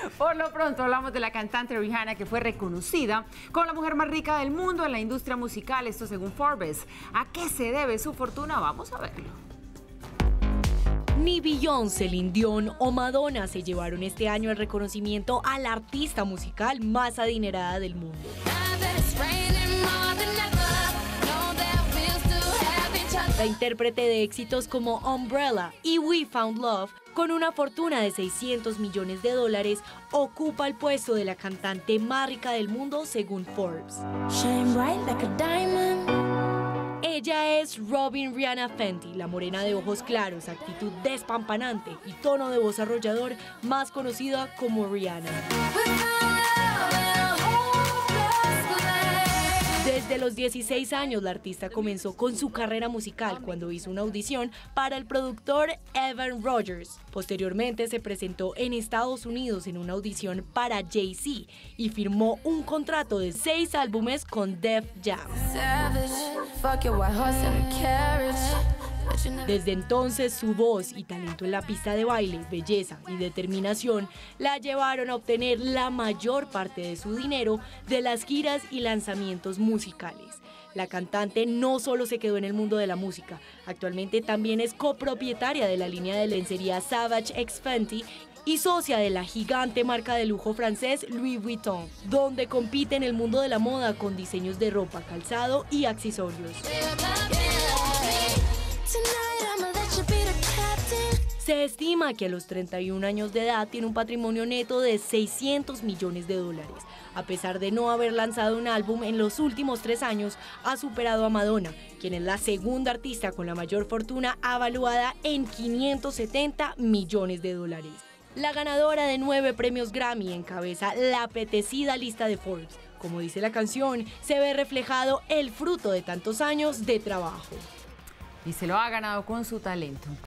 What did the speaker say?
Por lo pronto hablamos de la cantante Rihanna, que fue reconocida como la mujer más rica del mundo en la industria musical, esto según Forbes. ¿A qué se debe su fortuna? Vamos a verlo. Ni Beyoncé, Celine Dion o Madonna se llevaron este año el reconocimiento a la artista musical más adinerada del mundo. La intérprete de éxitos como Umbrella y We Found Love, con una fortuna de $600 millones, ocupa el puesto de la cantante más rica del mundo según Forbes. Ella es Robin Rihanna Fenty, la morena de ojos claros, actitud despampanante y tono de voz arrollador, más conocida como Rihanna. Desde los 16 años, la artista comenzó con su carrera musical cuando hizo una audición para el productor Evan Rogers. Posteriormente se presentó en Estados Unidos en una audición para Jay-Z y firmó un contrato de 6 álbumes con Def Jam. Desde entonces, su voz y talento en la pista de baile, belleza y determinación la llevaron a obtener la mayor parte de su dinero de las giras y lanzamientos musicales. La cantante no solo se quedó en el mundo de la música, actualmente también es copropietaria de la línea de lencería Savage X Fenty y socia de la gigante marca de lujo francés Louis Vuitton, donde compite en el mundo de la moda con diseños de ropa, calzado y accesorios. Se estima que a los 31 años de edad tiene un patrimonio neto de $600 millones. A pesar de no haber lanzado un álbum en los últimos 3 años, ha superado a Madonna, quien es la segunda artista con la mayor fortuna avaluada en $570 millones. La ganadora de 9 premios Grammy encabeza la apetecida lista de Forbes. Como dice la canción, se ve reflejado el fruto de tantos años de trabajo. Y se lo ha ganado con su talento.